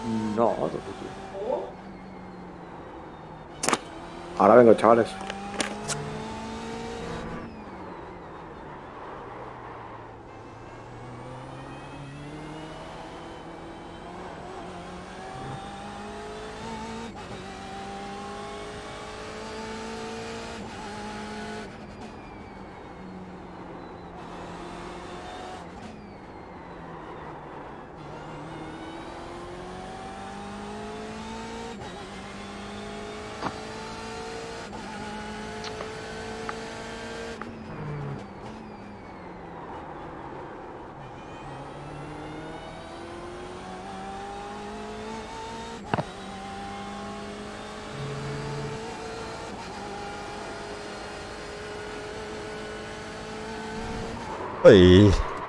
No, ahora vengo, chavales. Uy.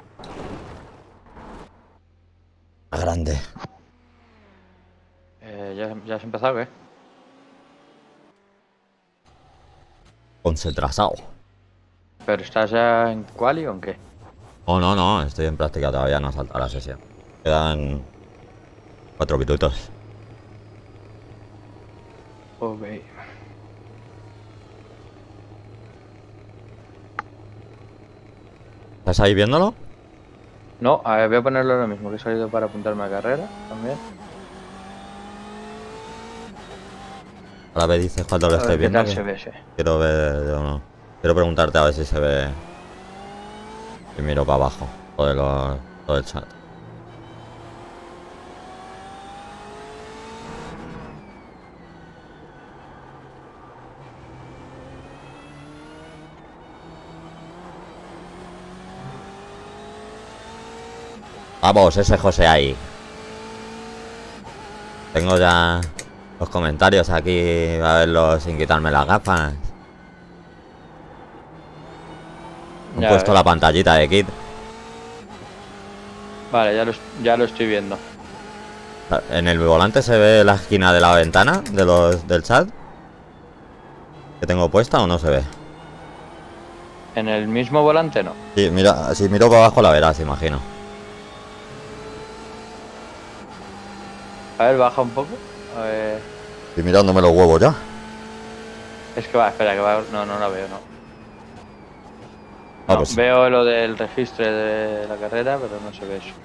Grande. ¿Ya has empezado, qué? Concentrado. ¿Pero estás ya en quali o en qué? Oh, no, no, estoy en práctica todavía, no ha saltado la sesión. Quedan 4 minutos. Ok. ¿Estás ahí viéndolo? No, a ver, voy a ponerlo ahora mismo, que he salido para apuntarme a carrera también. Ahora me dices cuando lo A estés ver qué viendo. tal Que se ve ese. quiero ver o no. Quiero preguntarte a ver si se ve. Y miro para abajo. Todo el chat. Vamos, ese José ahí. Tengo ya los comentarios aquí. A verlos sin quitarme las gafas. Han Ya puesto ves. la pantallita de Kit. Vale, ya lo estoy viendo. En el volante se ve la esquina de la ventana del chat que tengo puesta o no se ve. En el mismo volante no. Sí, mira, si miro para abajo la verás, imagino. A ver, baja un poco. A ver. Estoy mirándome los huevos ya. Es que va, espera, que va. No, no la veo, no. Ah, No, pues. veo lo del registro de la carrera, pero no se ve eso.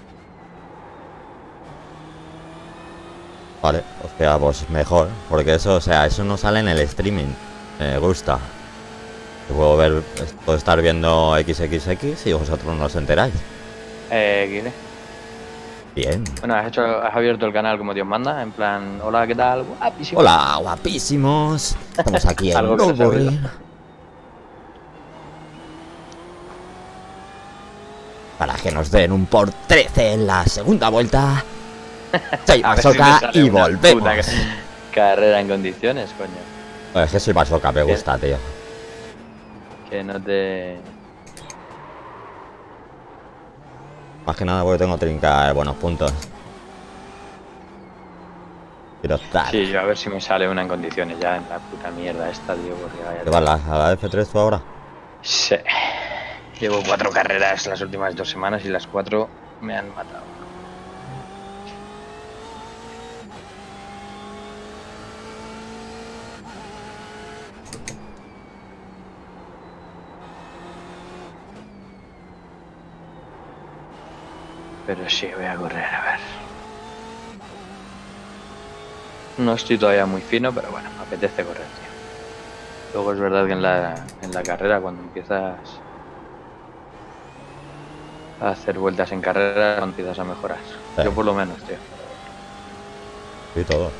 Vale, hostia, pues mejor. Porque eso, o sea, eso no sale en el streaming. Me gusta. Puedo estar viendo XXX y vosotros no os enteráis. Guile. Bien. Bueno, has abierto el canal como Dios manda, en plan, hola, ¿qué tal? Guapísimo. Hola, guapísimos. Estamos aquí en Algo que no se ha oído. Nürburgring. Para que nos den un por 13 en la segunda vuelta. Soy A ver si me Masoka sale y una volvemos. puta carrera en condiciones, coño. Es que soy Masoka, me gusta, tío. Que no te... Más que nada porque tengo trinca de buenos puntos. Quiero estar. Sí, yo a ver si me sale una en condiciones ya en la puta mierda esta, tío, porque vaya... ¿Te vas a la F3 tú ahora? Sí. Llevo 4 carreras las últimas 2 semanas y las 4 me han matado. Pero sí, voy a correr, a ver. No estoy todavía muy fino, pero bueno, me apetece correr, tío. Luego es verdad que en la carrera, cuando empiezas a hacer vueltas en carrera, empiezas a mejorar. Sí. Yo por lo menos, tío. Sí, todo.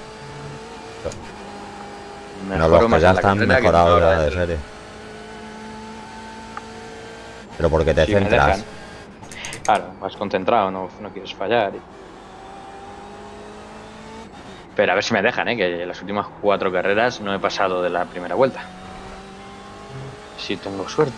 Bueno, Mejoro los que más ya en la están carrera que mejorados mejoro ya de en serie. Pero porque te si me centras. dejan. Claro, vas concentrado, no quieres fallar. Pero a ver si me dejan, que las últimas 4 carreras no he pasado de la primera vuelta. Si tengo suerte.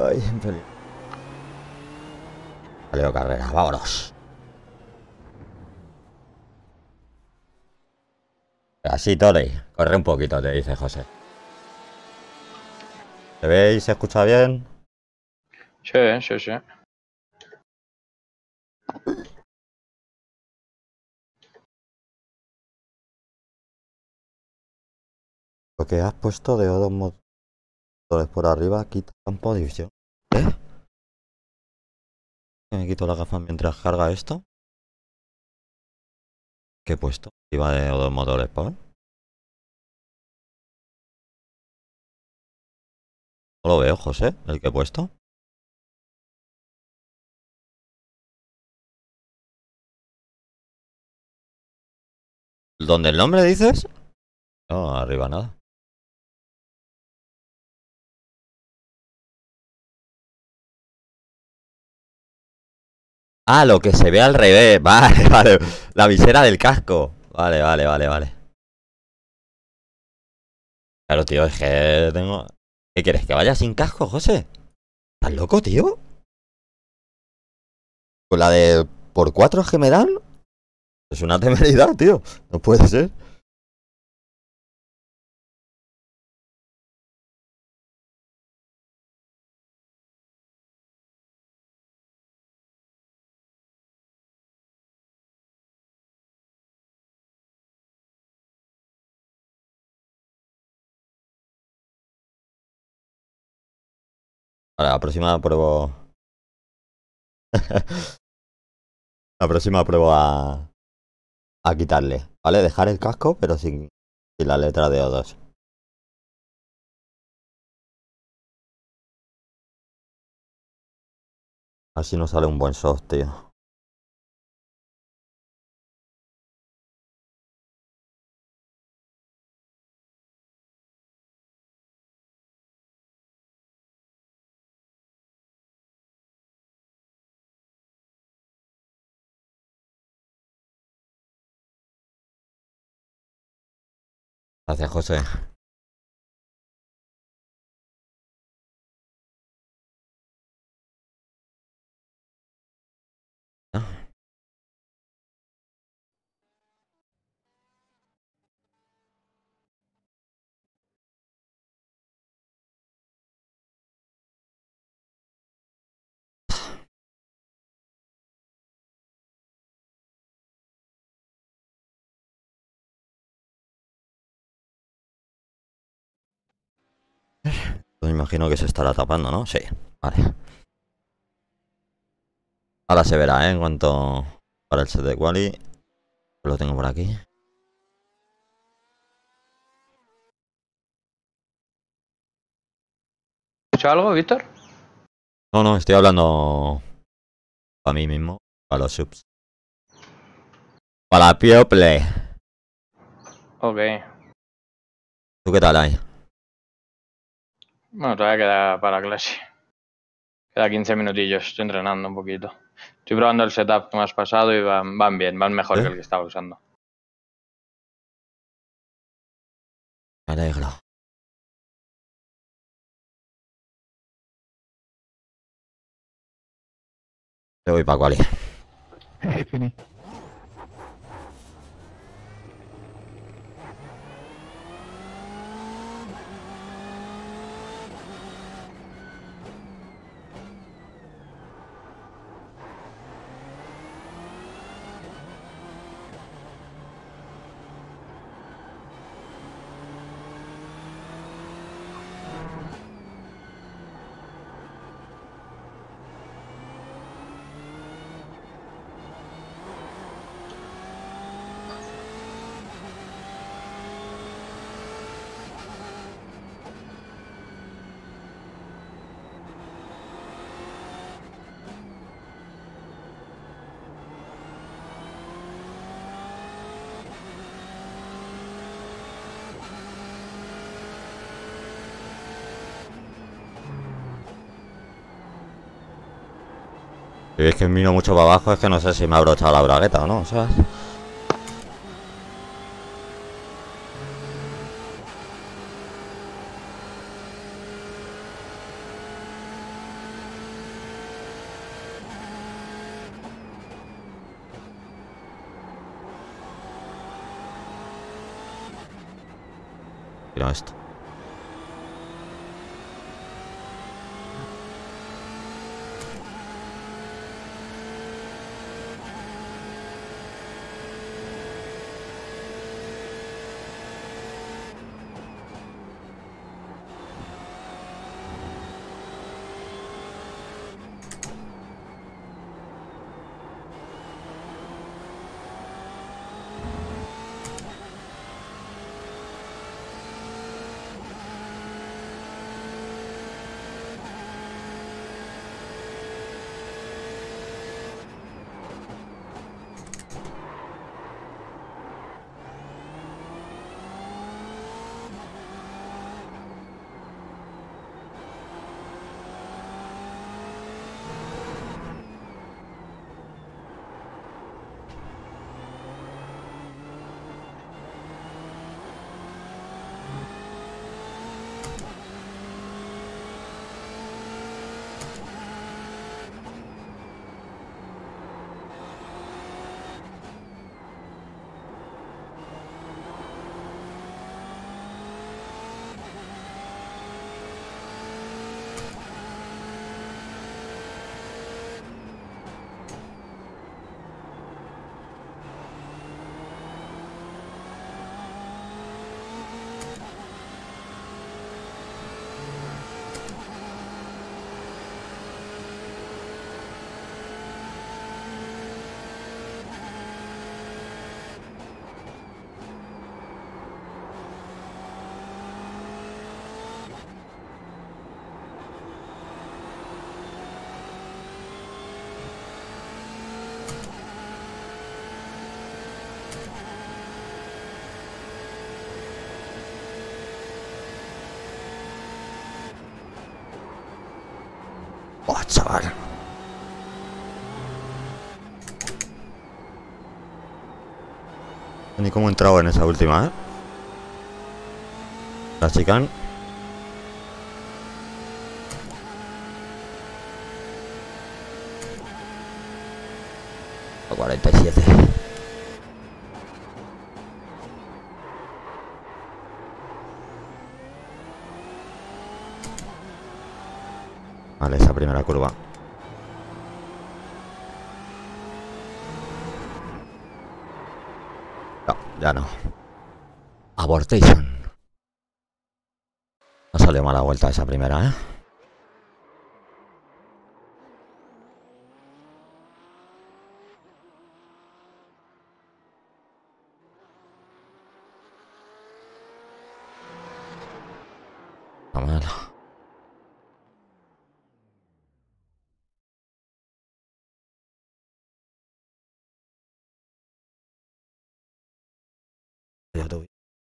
Ay, en peligro. Salió carrera, vámonos. Así, Tori. Corre un poquito, te dice José. ¿Se ve y se escucha bien? Sí, sí, sí. Lo que has puesto de dos motores por arriba quita campo de visión. ¿Eh? ¿Me quito la gafa mientras carga esto? ¿Qué he puesto? Iba de dos motores por. No lo veo, José, el que he puesto. ¿Dónde el nombre dices? No, arriba nada. Ah, lo que se ve al revés. Vale, vale. La visera del casco. Vale, vale, vale, vale. Claro, tío, es que tengo... ¿Qué quieres? ¿Que vaya sin casco, José? ¿Estás loco, tío? ¿Con la de por 4 que me dan? Es una temeridad, tío. No puede ser. Vale, la próxima pruebo... La próxima pruebo a quitarle. ¿Vale? Dejar el casco, pero sin la letra de O2. Así no sale un buen soft, tío. Gracias, José. Pues me imagino que se estará tapando, ¿no? Sí. Vale. Ahora se verá, ¿eh? En cuanto... Para el set de quali. Lo tengo por aquí. ¿Has hecho algo, Víctor? No, no, estoy hablando... Para mí mismo. Para los subs. Para la People. Ok. ¿Tú qué tal ahí? Bueno, todavía queda para clase. Queda 15 minutillos. Estoy entrenando un poquito. Estoy probando el setup que me has pasado y van bien. Van mejor ¿Eh? que el que estaba usando. Me alegro. Te voy para quali. Si es que miro mucho para abajo, es que no sé si me ha abrochado la bragueta o no, ¿sabes? Tiro esto. ¡Oh, chaval! Ni cómo he entrado en esa última, ¿eh? La chicane. A 47. Vale, esa primera curva. No, ya no. Abortation. No salió mala vuelta esa primera, ¿eh? No mal. Ya tuve.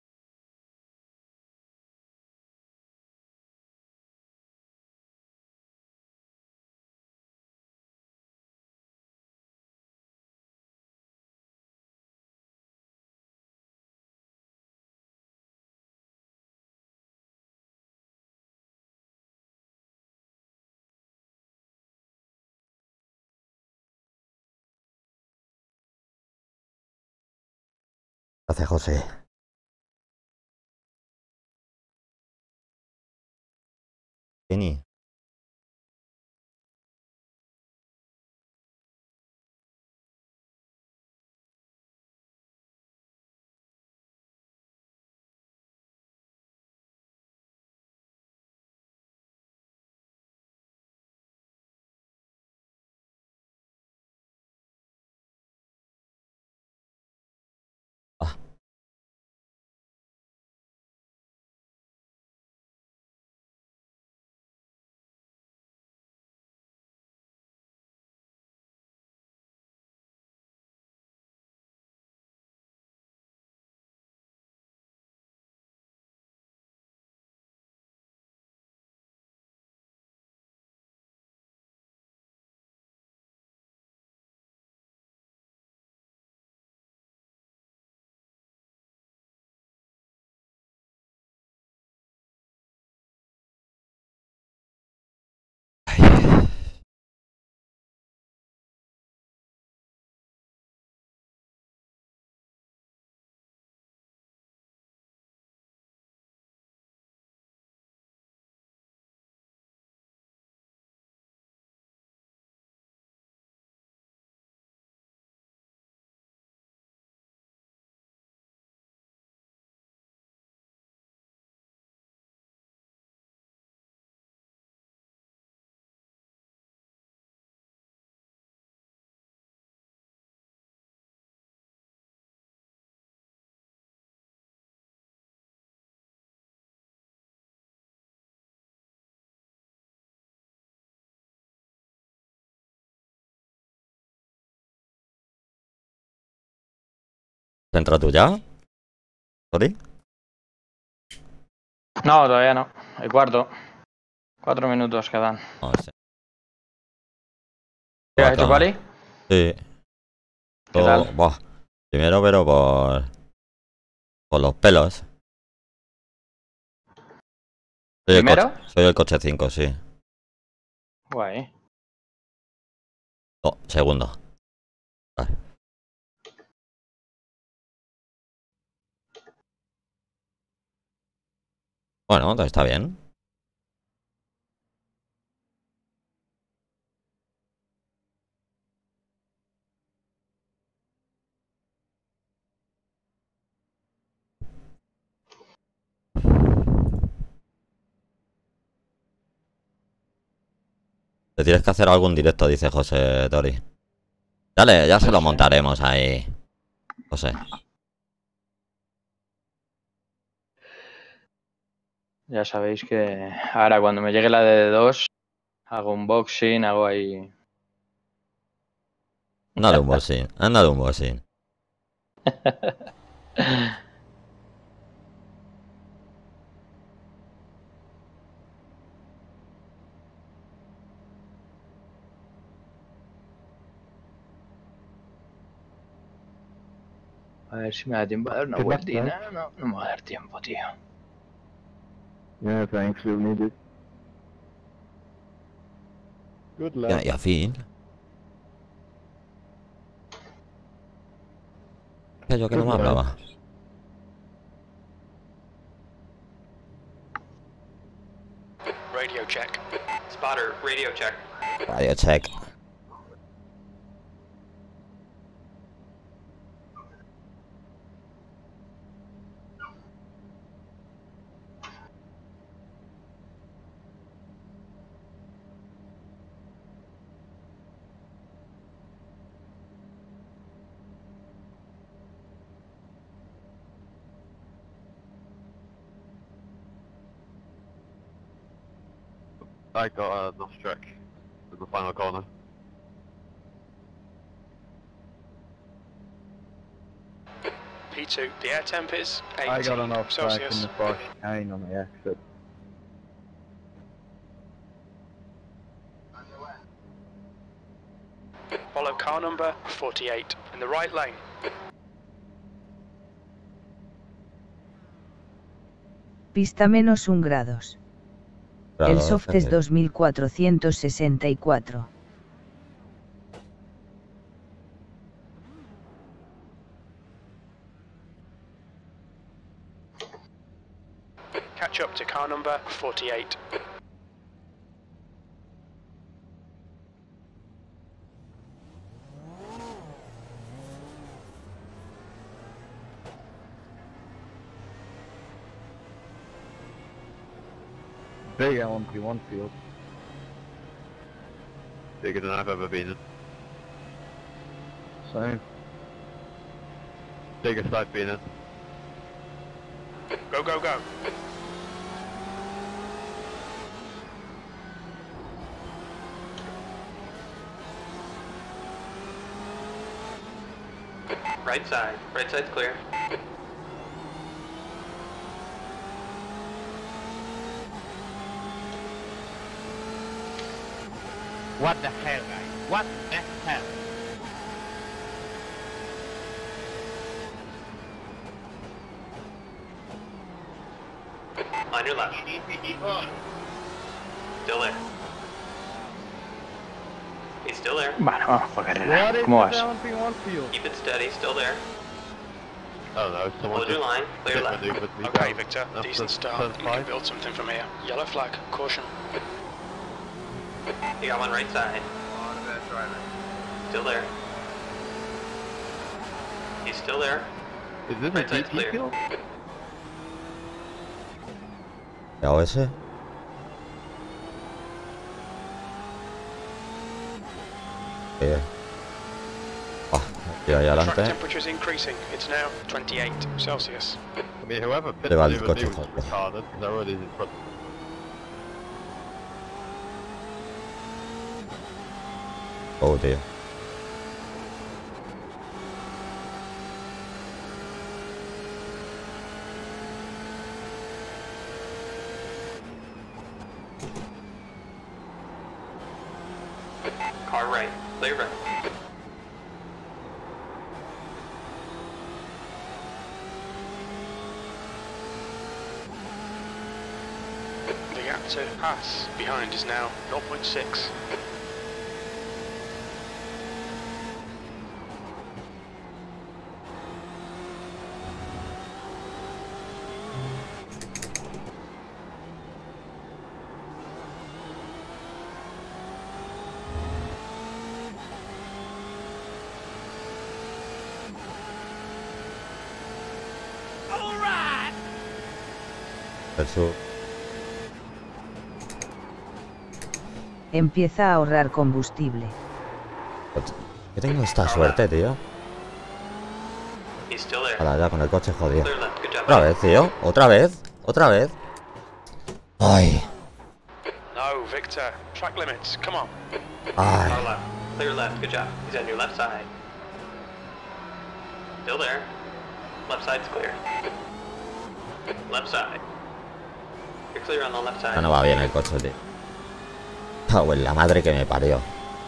Gracias, José. Kenny. Ah, ¿Has entrado tú ya? ¿Tori? No, todavía no. El cuarto. 4 minutos quedan. No sé. ¿Qué has hecho, Pali? Sí. ¿Qué tal? Buah. Primero, pero por los pelos. ¿Primero? Soy el coche 5, sí. Guay. No, segundo. Vale. Bueno, está bien. Te tienes que hacer algún directo, dice José Tori. Dale, ya se lo montaremos ahí, José. Ya sabéis que ahora cuando me llegue la de D2 hago unboxing, hago ahí... Ándale un bolsín, ándale un bolsín. A ver si me da tiempo a dar una vueltina. No, no me va a dar tiempo, tío. Yeah, thanks, we'll need it. Good luck. Y a fin. Que yo que no me hablaba. Radio check. Spotter, radio check. Radio check. I got a lost track in the final corner. P2, the air temp is 18 I got an off track in Celsius. the first chicane on the exit. Follow car number 48 in the right lane. Pista menos 1 grados. Claro, El soft es sí. 2464. Catch up to car number 48. Big LMP1 field. Bigger than I've ever been in. Same. Biggest I've been in. Go, go, go. Right side's clear. What the hell, guys? What the hell? On your left. Still there. He's still there. Bueno, vamos por carrera. What is ¿Cómo this vas? LMP1 field? Keep it steady, still there. I don't know, someone Hold your just line, clear hit left. maneuvered me Okay, down Victor, after decent start. turn We can five. build something from here. Yellow flag, caution. You got one right side. Still there. He's still there. Is this Right a side's DP clear. field? ¿Qué hago ese? Y ahí Track adelante. temperature is increasing. It's now 28 Celsius. I mean, whoever pit Le va el maneuvered coche me was fuerte. retarded, because I already in front. Oh, tío. Clear right. The gap to pass behind is now 0.6. Eso. Empieza a ahorrar combustible. Yo tengo esta suerte, tío. He's still there. Ahora ya con el coche jodido. Clear left. Good job. Otra vez, tío. Otra vez. Otra vez. Ay. No, Victor. Track limits. Come on. Ay. Car left. Clear left. Good job. He's on your left side. Still there. Left side's clear. Left side. You're clear on the left Ya side. no va bien el coche, tío. Cago en la madre que me parió.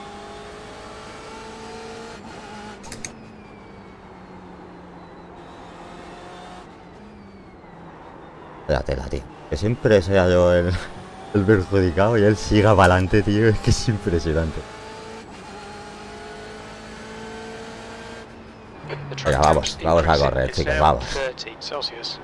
La tela, tío. Que siempre sea yo el perjudicado y él siga para adelante, tío. Es que es impresionante. The track Venga, vamos, temps vamos a increasing. correr, It's chicos, now vamos. 30 Celsius.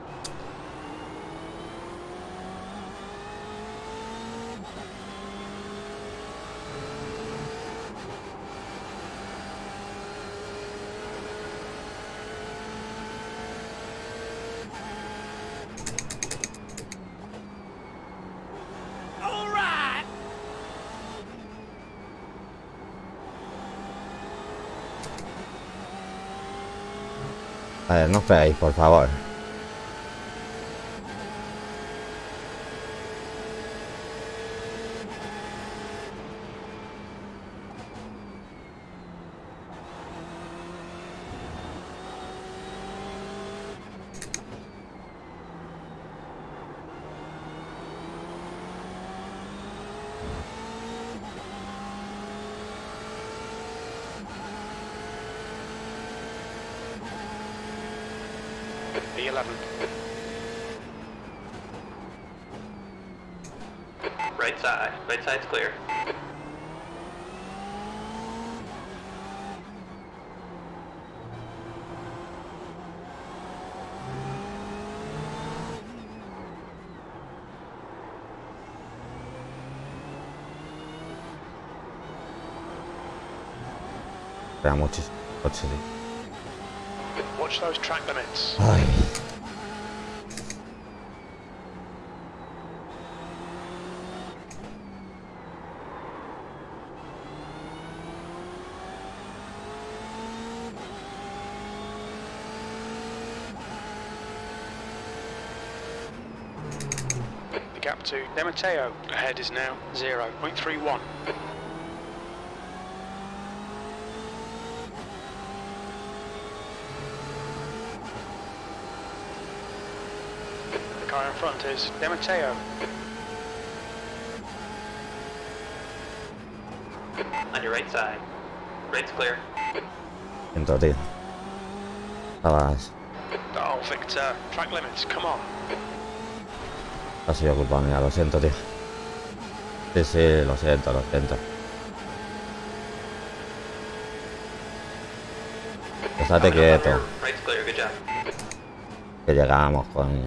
A ver, no os pegáis, por favor. E11. Right side. Right side's clear. Espera muchísimo. Coche, tío. Watch those track limits. Ay. The gap to Demateo ahead is now 0.31. The car in front is Demateo. On your right side. Right's clear. Siento, tío. Estabas... Oh, Victor, track limits, come on. Ha sido culpa mía, lo siento, tío. Sí, sí, lo siento, lo siento. Estate quieto, Right's clear. Good job. que llegamos, coño.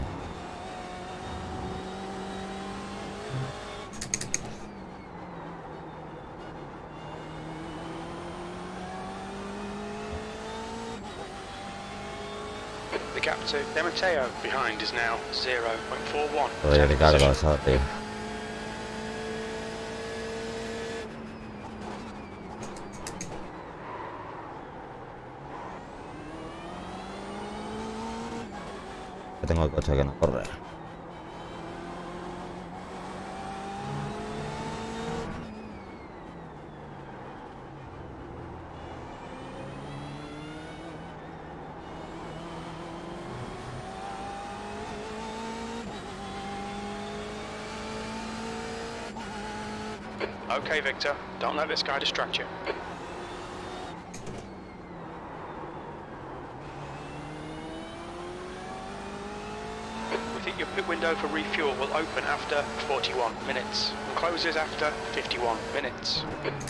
The gap to Demateo behind is now 0.41. Soy Ricardo, eso, tío. Que tengo el coche que no corre. Okay, Victor. Don't let this guy distract you. We think your pit window for refuel will open after 41 minutes and closes after 51 minutes.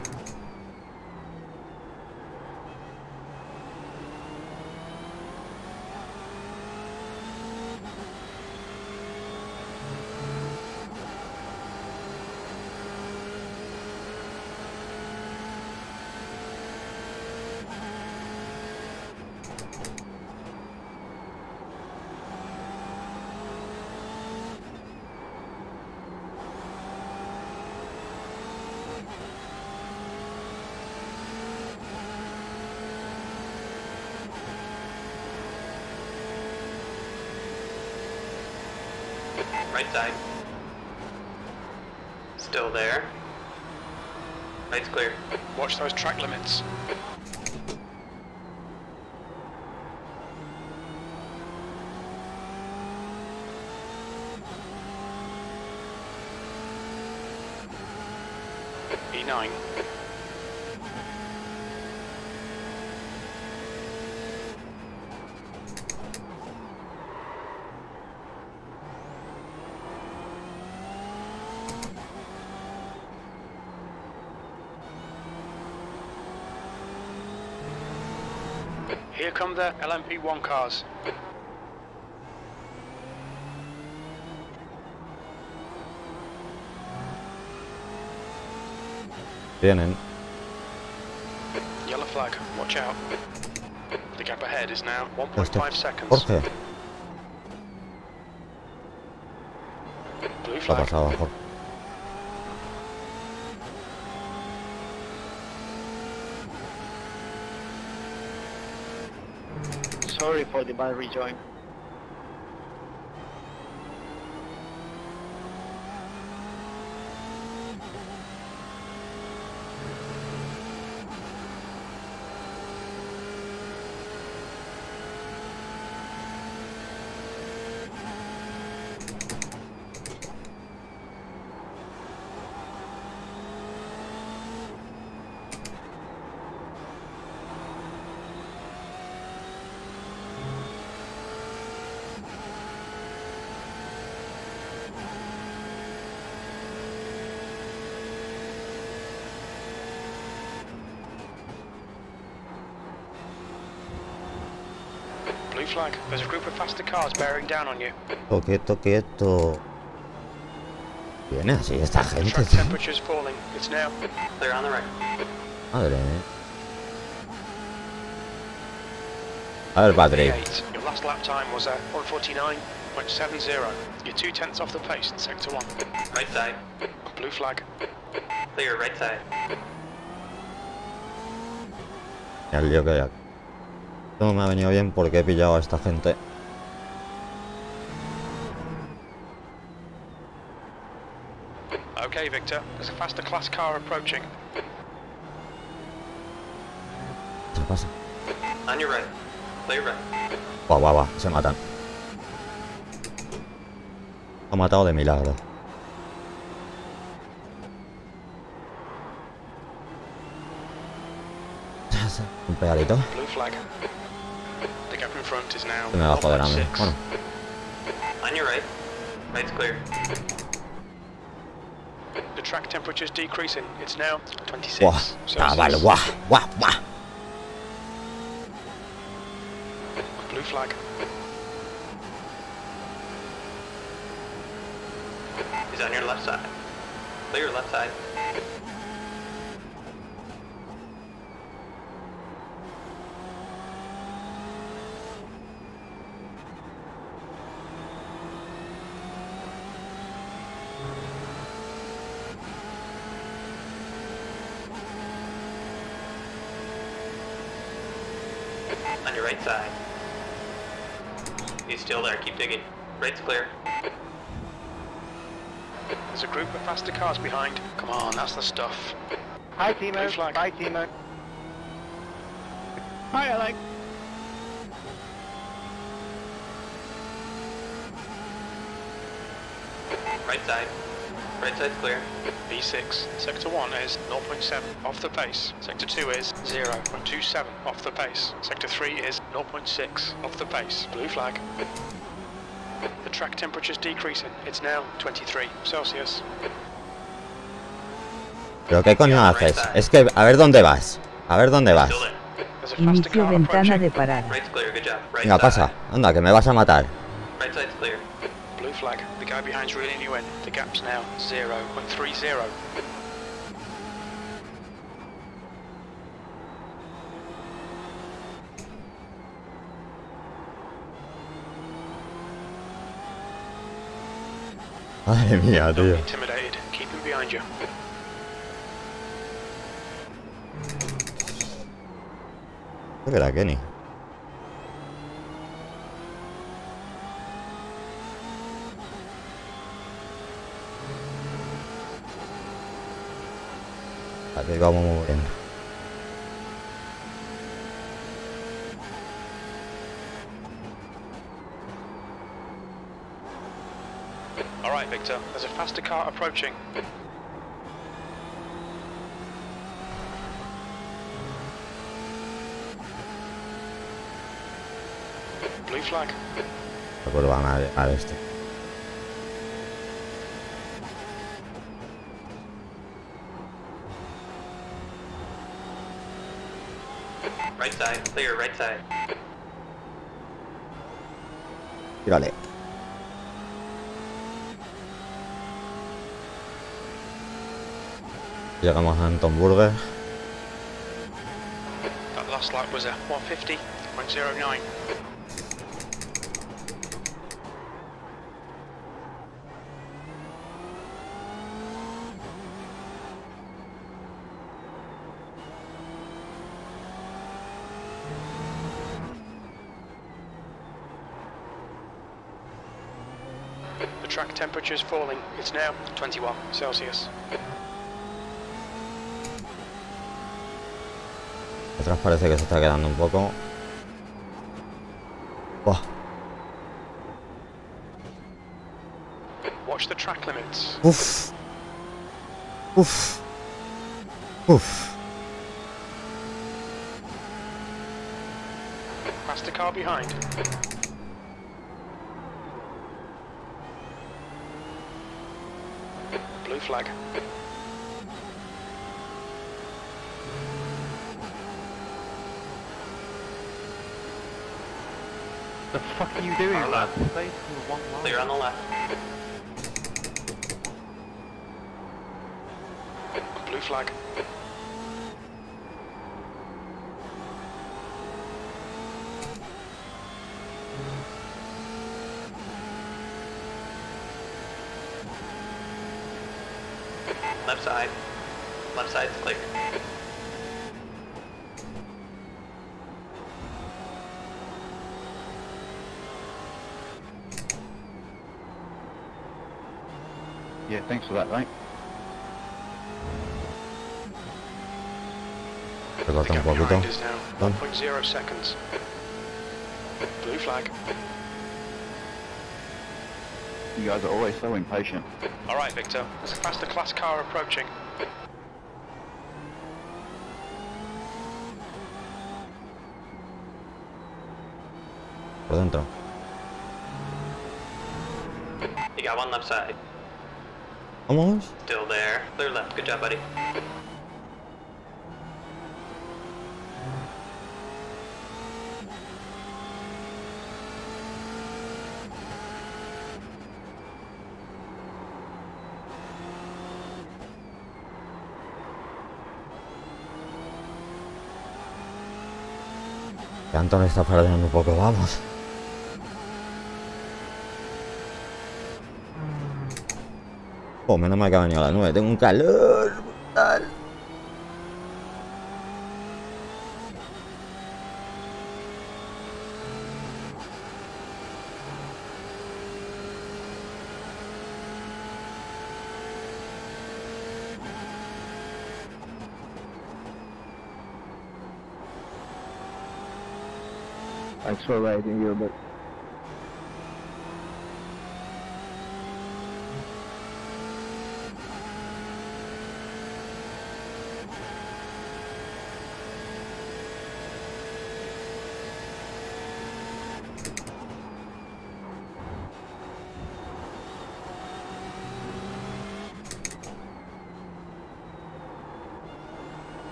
Right side. Still there. Right's clear. Watch those track limits. E9. Here come the LMP1 cars. Vienen. Yellow flag, watch out. The gap ahead is now 1.5 Este. seconds. Jorge. Blue Lo ha flag. pasado, Jorge. Sorry for the bad rejoin. Blue flag. There's a group of faster cars bearing down on you. Quieto, quieto. Viene así esta gente, Track tío. temperature's falling. It's now. Clear on the right. Madre mía. A ver, Patrick. P8. Your last lap time was at 1:49.70. You're 2/10 off the pace in sector 1. Right side. Blue flag. Clear, right side. El lío que hay aquí. Esto me ha venido bien porque he pillado a esta gente. Okay, Victor. There's a faster class car approaching. ¿Qué pasa? On your right. Clear right. Guau, guau, guau. Se matan. Ha matado de milagro. Un pegadito. Blue flag. The gap in front is now Se me va a joder a mí. 0.6. Bueno, On your right. Right's clear. The track temperature's decreasing. It's now 26. guau. Celsius. Vale, guau, guau, guau. Blue flag. He's on your left side. Clear, left side. On your right side. He's still there, keep digging. Right's clear. There's a group of faster cars behind. Come on, that's the stuff. Hi, Blue Timo. flag. Bye, Timo. Hi, Alex. Right side. Right side's clear. B6, sector 1 is 0.7 off the pace. Sector 2 is 0.27 off the pace. Sector 3 is 0.6 off the pace. Blue flag. The track temperature's decreasing. It's now 23 Celsius. ¿Pero qué coño haces? Es que, a ver dónde vas. A ver dónde vas. Still there. There's a faster Inicio car ventana approaching. de parada. Right's clear, good job. Right Venga, side. pasa. Anda, que me vas a matar. Right side's clear. Blue flag. The guy behind's reeling you in. The gap's now 0.30. Madre mía, Don't tío. be intimidated. Keep him behind you. Creo que era Kenny. Aquí vamos muy bien. All right, Victor. There's a faster car approaching. Blue flag. La curva mal este. Right side, clear, right side. Tírale. Llegamos a Anton Burger. That last lap was a 150.09. The track temperature is falling. It's now 21 Celsius. Atrás parece que se está quedando un poco. Buah. Watch the track limits. Uf. Uf. Uf. Faster car behind. Blue flag. The fuck are you doing, On the lad? left. Stay to the one line. Clear on the left. Blue flag. Left side. Left side's clear. Yeah, thanks for that, mate. Se corta un gap poquito. behind is now Done. 1.0 seconds. Blue flag. You guys are always so impatient. All right, Victor. There's a faster class car approaching. Por dentro. You got one left side. Vamos. Still there. Clear left. Good job, buddy. Que Anton está perdiendo un poco, vamos. Oh, menos mal que ha venido a las 9. Tengo un calor brutal. Thanks for riding, Gilbert.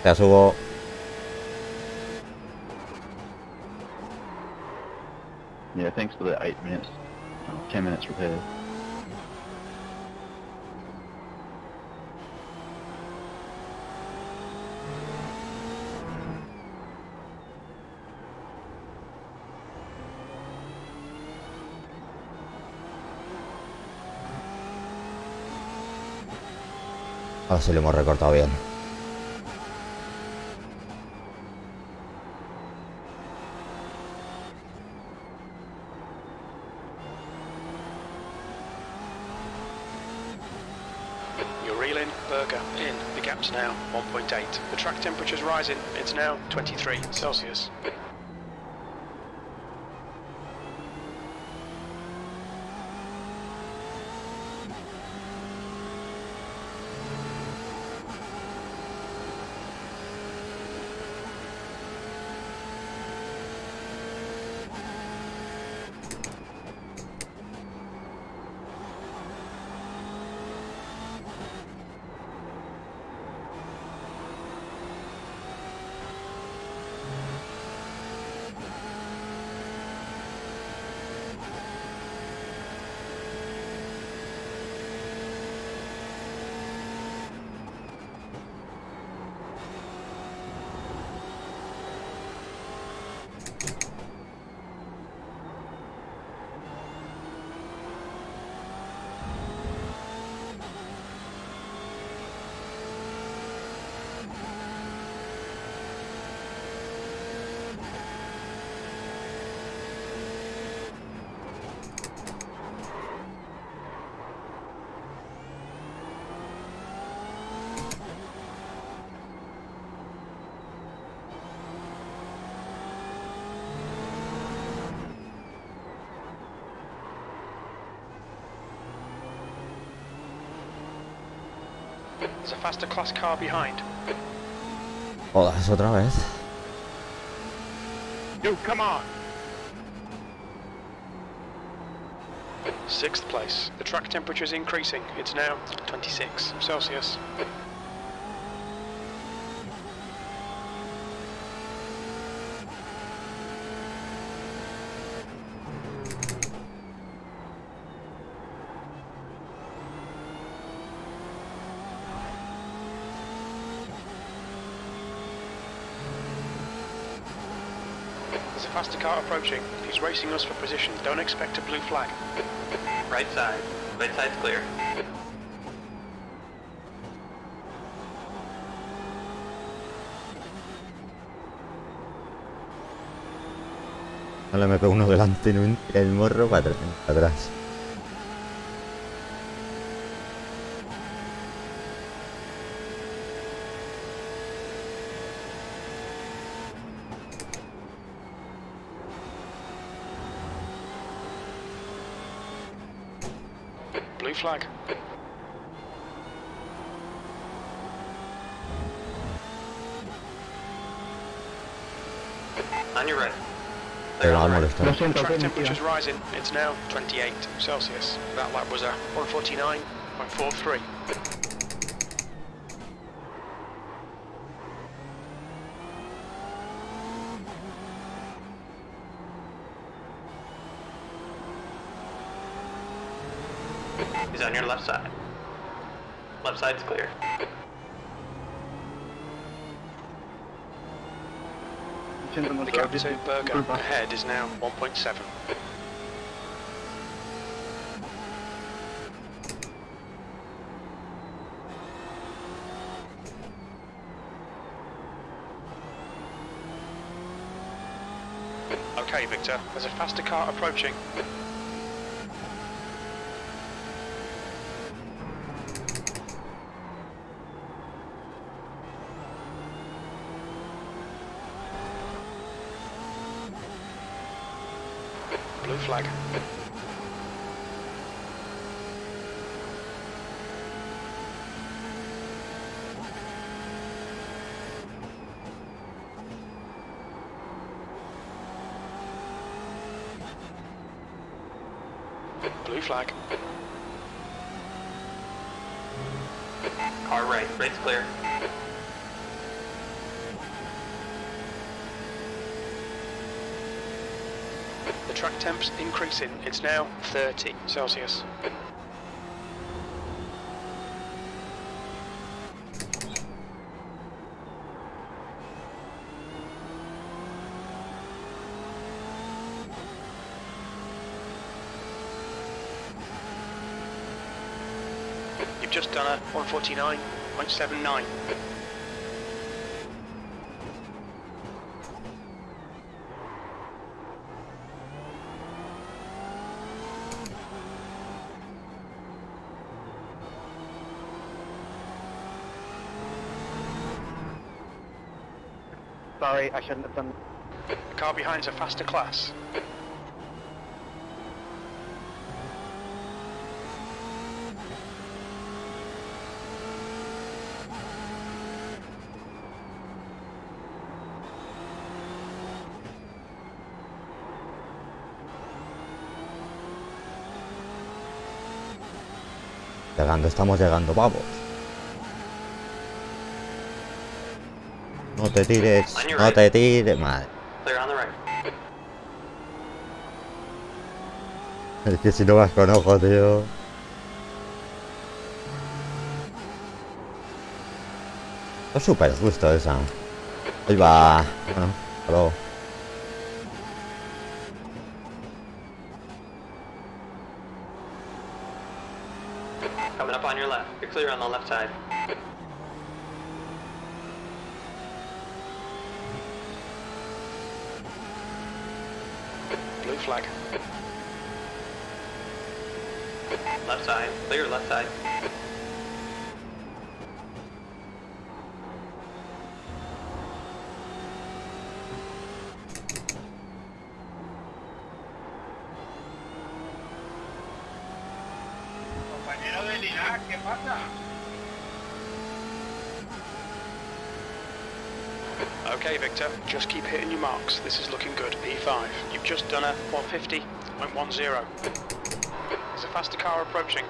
Ya subo. Yeah, thanks for the 8 minutes. 10 minutes repair. A ver si lo hemos recortado bien. You're reeling, Berger, in. The gap's now 1.8. The track temperature's rising. It's now 23 Celsius. There's a faster class car behind. Jodas, otra vez. Yo, come on! 6th place. The track temperature's increasing. It's now 26 Celsius. There's a faster car approaching. He's racing us for position. Don't expect a blue flag. Right side. Right side's clear. Vale, me pego uno delante y el morro para atrás. Blue flag. On your right. Te va a Lo molestar. siento, Track estoy temperature's metido. rising. It's now 28 Celsius. That lap was a 149.43. He's on your left side. Left side's clear. The gap to Berger ahead is now 1.7. Okay, Victor, there's a faster car approaching. Blue flag. Blue flag. Car right. Right's clear. The track temp's increasing. It's now 30 Celsius. You've just done a 149.79. Sorry, I shouldn't have done. The car behind's a faster class. Llegando, estamos llegando, vamos. No te tires, no te tires, madre. Clear on the right. Es que si no vas con ojo, tío. Es súper justo esa. Ahí va. Bueno, hasta luego. Coming up on your left. You're clear on the left side. Blue flag. Left side. Clear left side. Compañero de Linac, ¿qué pasa? Okay, Victor, just keep hitting your marks. This is looking good. P5. You've just done a 150.10. There's a faster car approaching.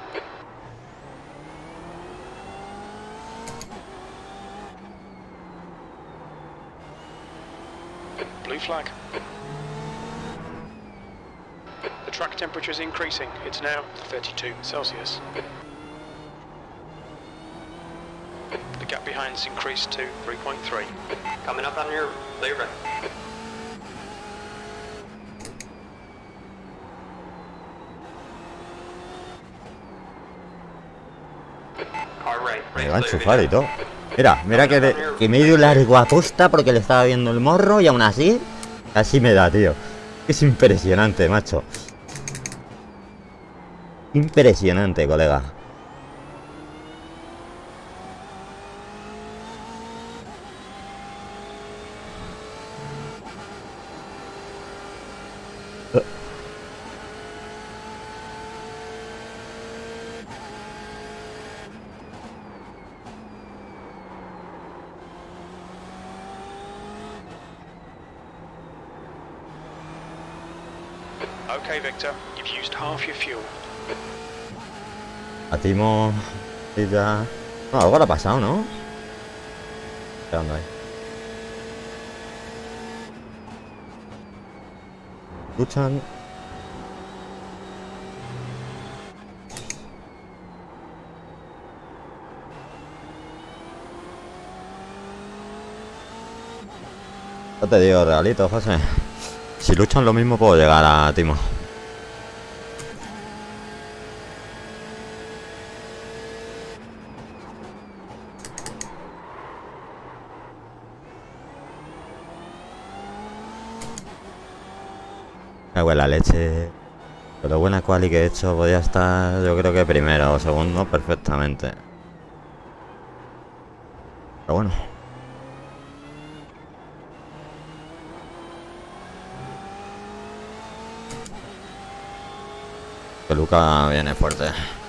Blue flag. The track temperature is increasing. It's now 32 Celsius. The gap behind's increased to 3.3. Coming up on your clear right. Car right. Me va a Right clear. enchufar y todo. Mira que medio largo aposta porque le estaba viendo el morro y aún así me da, tío. Es impresionante, macho. Impresionante, colega. Okay, Victor, you've used half your fuel. A Timo y ya... No, algo le ha pasado, ¿no? ¿Qué onda ahí? Luchan. No te digo, realito, José. Si luchan lo mismo puedo llegar a Timo. Me huele la leche. Pero buena quali que he hecho, podía estar yo creo que primero o segundo perfectamente. Pero bueno. Que Luca viene fuerte.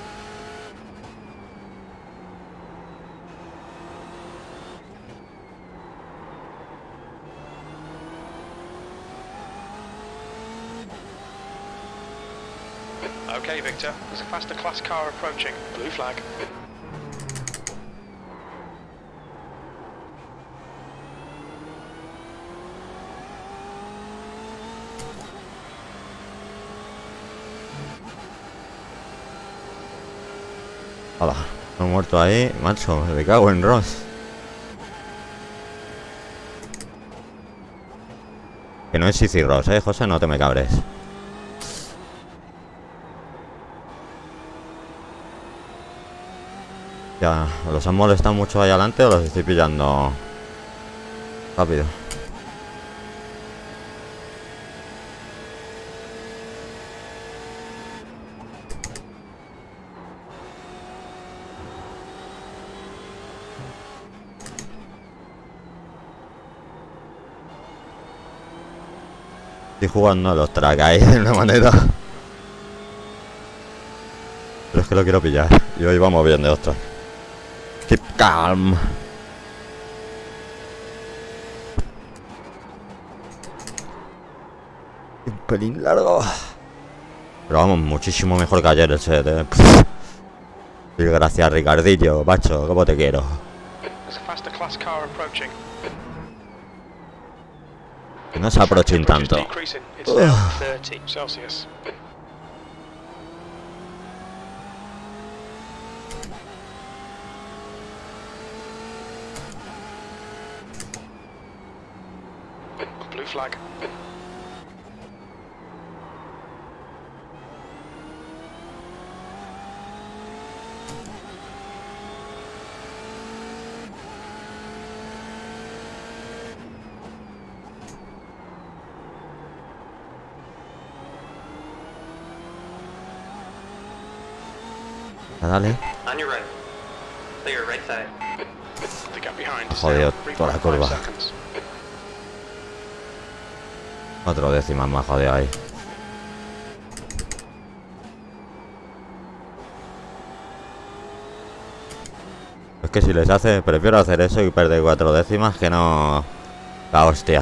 Okay, Victor, there's a faster class car approaching. Blue flag. Hola, he muerto ahí, macho, me cago en Ross. Que no es Easy Ross, José, no te me cabres. Ya, ¿los han molestado mucho ahí adelante o los estoy pillando rápido? Estoy jugando a los track ahí de una manera. Pero es que lo quiero pillar. Y hoy vamos bien de ostras. Keep calm. Un pelín largo. Pero vamos, muchísimo mejor que ayer el set, Y gracias, Ricardillo, macho, ¿cómo te quiero? There's a faster class car approaching. Que no se aprochen tanto. Decreasing. It's now 30 Celsius. Blue flag. Dale. On your right. Clear, right side. The gap behind is Jodido, now toda la 3.5 curva. seconds. 4 décimas más jodido ahí. Es que si les hace, prefiero hacer eso y perder 4 décimas que no... La hostia.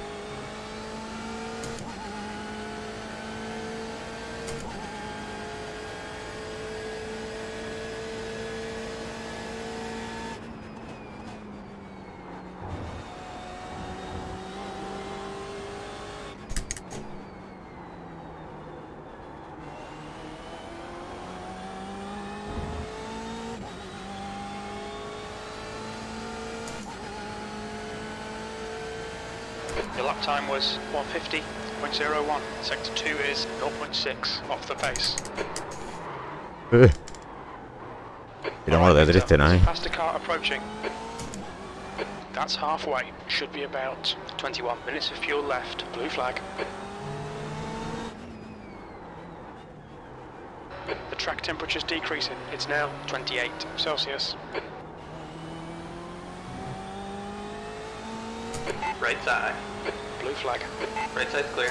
Your lap time was 150.01. Sector 2 is 0.6 off the pace. Tiramos de triste, ¿no? Faster car approaching. That's halfway. Should be about 21 minutes of fuel left. Blue flag. The track temperature's decreasing. It's now 28 Celsius. Right side. Blue flag. Right side's clear.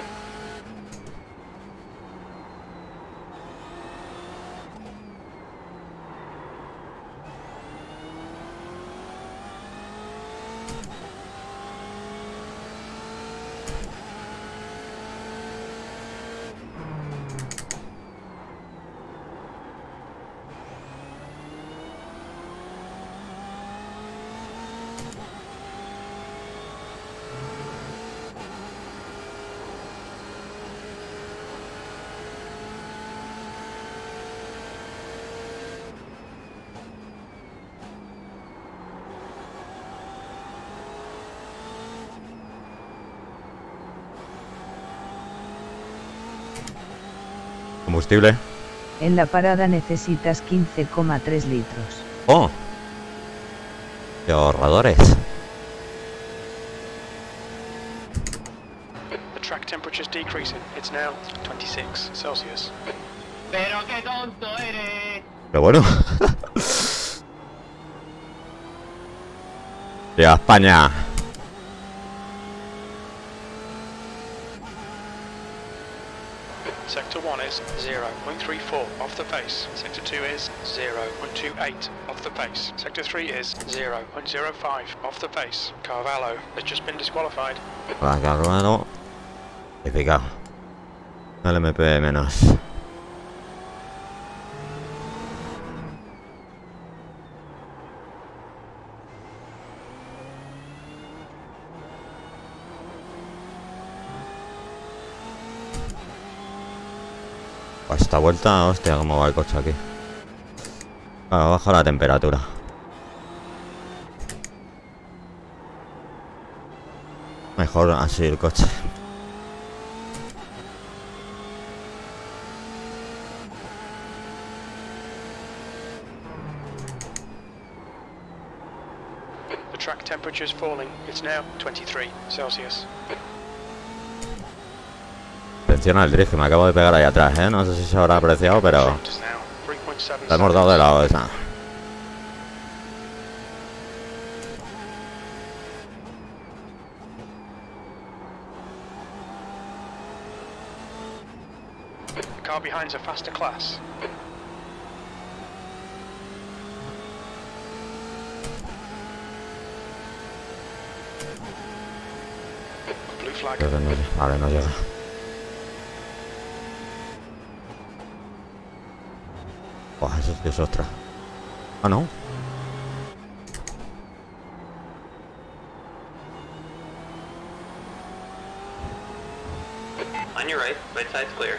Combustible. En la parada necesitas 15,3 litros. ¡Oh! ¡Qué ahorradores! The track temperature's decreasing. It's now 26 Celsius. Pero qué tonto eres. Pero bueno. ¡Viva España! Sector 1 is 0.34 off the pace. Sector 2 is 0.28 off the pace. Sector 3 is 0.05 off the pace. Carvalho has just been disqualified. Va, Carvalho. He picado. El MP menos. Esta vuelta, hostia, cómo va el coche aquí. Bajo la temperatura. Mejor así el coche. The track temperature is falling. It's now 23 Celsius. Atención al drift que me acabo de pegar ahí atrás, ¿eh? No sé si se habrá apreciado, pero Front is now 3.7 la hemos dado de lado esa. The car behind's a faster class. Blue flag. Creo que no, vale, no llega. Buah, eso sí es otra. Ah, no. On your right, right side's clear.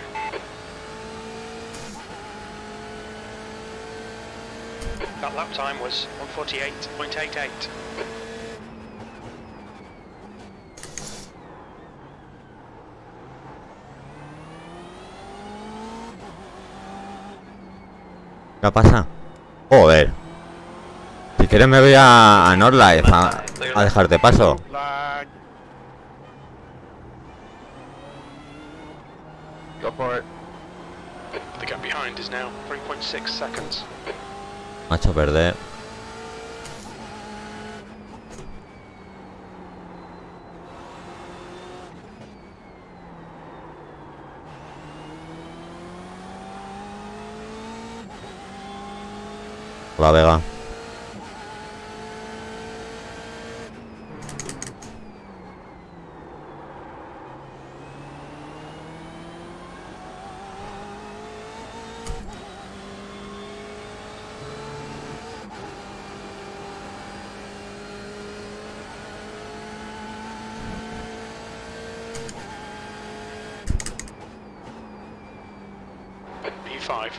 That lap time was 1:48.88. ¿Qué pasa? Joder. Si quieres me voy a Nordlife a dejarte paso. Flag. Go for it. The gap behind is now 3.6 seconds. Me ha hecho perder. La Vega. P5.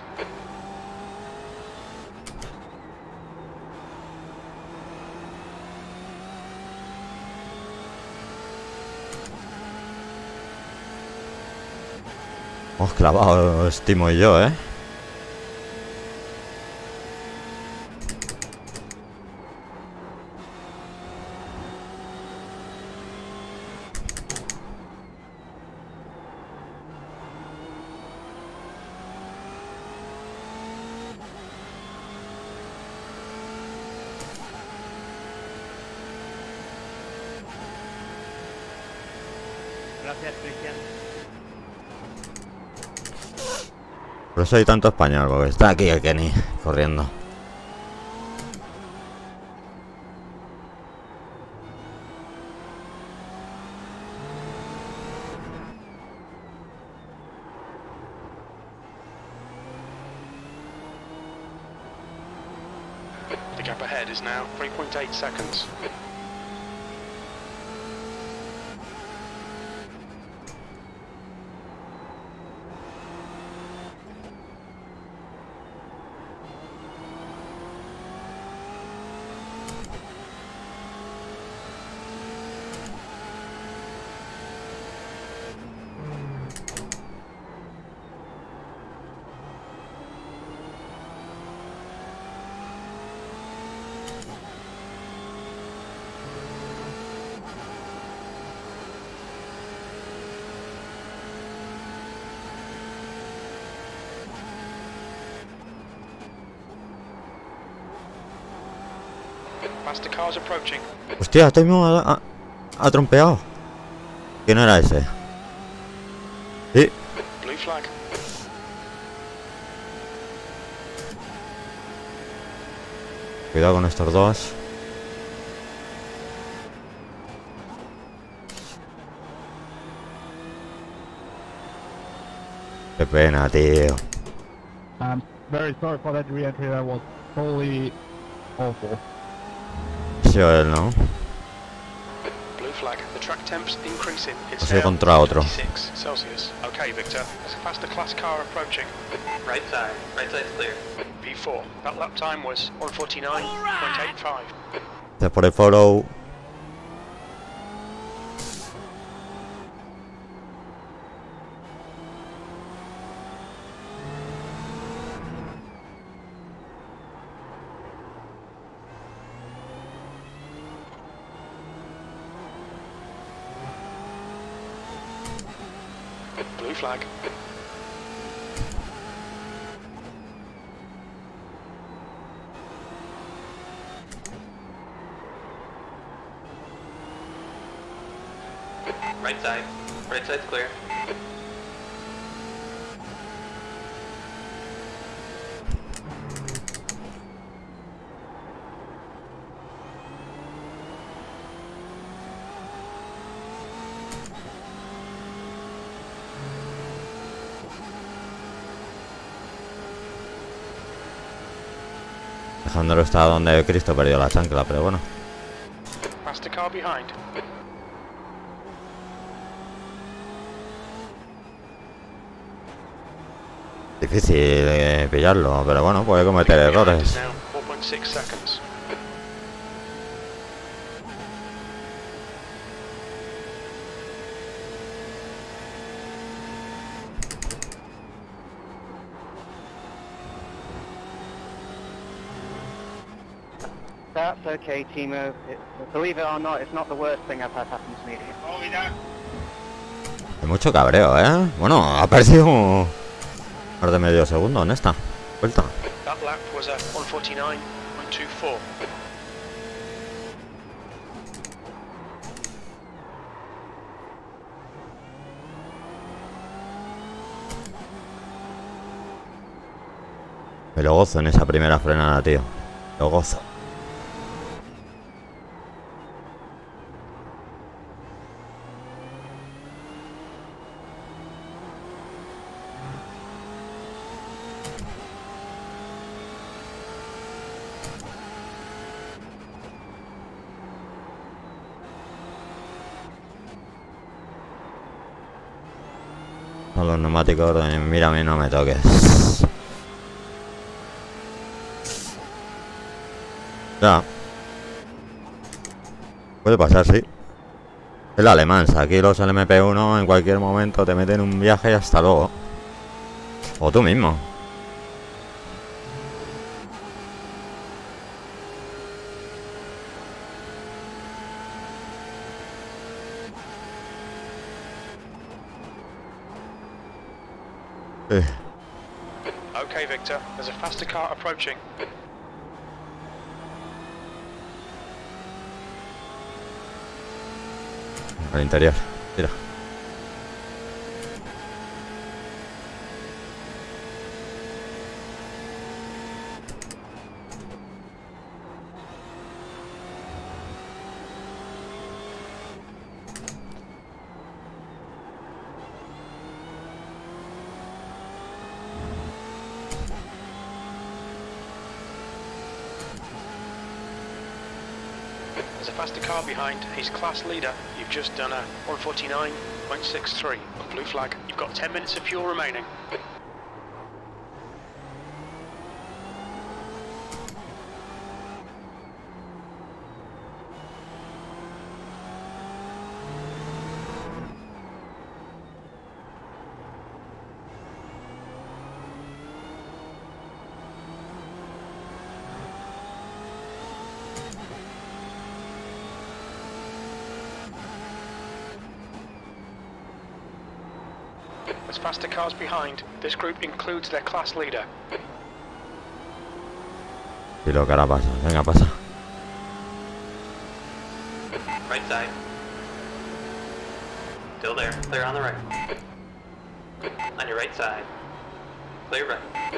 Hemos clavado, estimo yo, ¿eh? Gracias, Cristian. Por eso hay tanto español, porque está aquí el Kenny corriendo. The gap ahead is now 3.8 seconds. Faster cars approaching. Hostia, estoy mismo ha trompeado. ¿Quién era ese? Sí. Blue flag. Cuidado con estos dos. Qué pena, tío. I'm very sorry for that re-entry. That was totally awful. Sí, él, ¿no? Blue flag. The track temp's increasing. It's Ha sido now contra otro. 26 Celsius. Okay, Victor. There's a faster class car approaching. Right side's clear. P4. That lap time was 1:49.85. Gracias por el follow. Blue flag. Right side. Right side's clear. Dejándolo está donde Cristo perdió la chancla, pero bueno. Faster car behind. Difícil pillarlo, pero bueno, puede cometer errores. Now 4.6 seconds. That's okay, Timo. Believe it or not, it's not the worst thing I've had happen to me. Hay mucho cabreo, ¿eh? Bueno, ha perdido más de medio segundo en esta vuelta. That lap was a 1:49.24. Me lo gozo en esa primera frenada, tío. Lo gozo. Con los neumáticos, mírame, no me toques. Ya. Puede pasar, sí. El alemán, aquí los LMP1 en cualquier momento te meten un viaje y hasta luego. O tú mismo. Okay, Victor, there's a faster car approaching. Al interior. Tira. There's a faster car behind. He's class leader. You've just done a 1:49.63. Blue flag. You've got 10 minutes of fuel remaining. There's faster cars behind. This group includes their class leader. Y lo que ahora pasa. Venga, pasa. Right side. Still there. Clear on the right. On your right side. Clear right.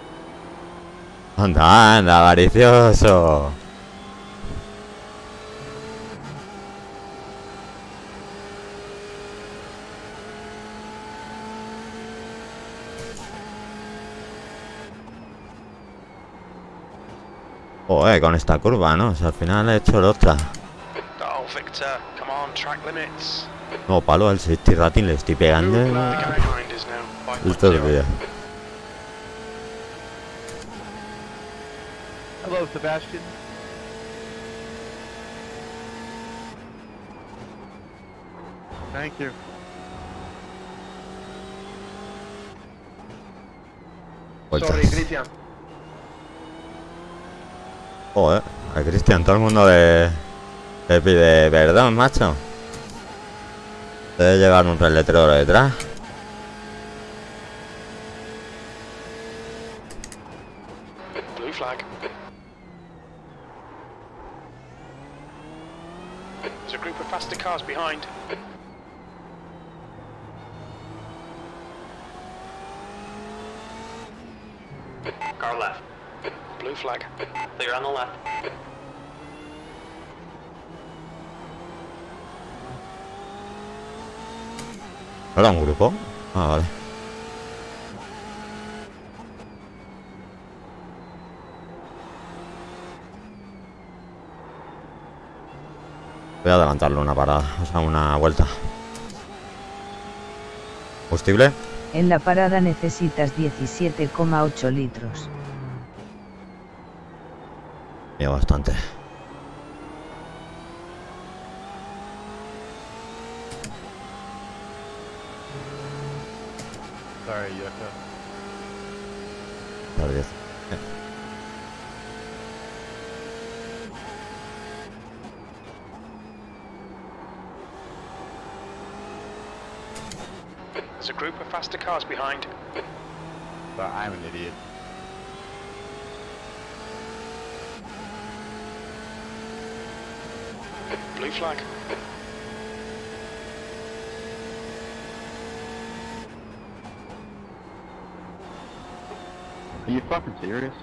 Anda, anda, avaricioso. Joder, con esta curva, ¿no? O sea, al final he hecho la otra. Oh, Victor, come on, track limits. No, palo al safety rating le estoy pegando. The guy behind is now Esto es 5.0. bien. though, Sebastian. Thank you. Vueltas. Sorry, Cristian. Joder, a Cristian todo el mundo le pide perdón, macho. Debe llevar un reletero detrás. Blue flag. There's a group of faster cars behind. Car left. Blue flag. Clear on the left. ¿Era un grupo? Ah, vale. Voy a adelantarlo una parada, o sea, una vuelta. ¿Combustible? En la parada necesitas 17,8 litros. Mira, bastante. Sorry, Yoko. Las 10. There's a group of faster cars behind. But I'm an idiot. Blue flag. Are you fucking serious?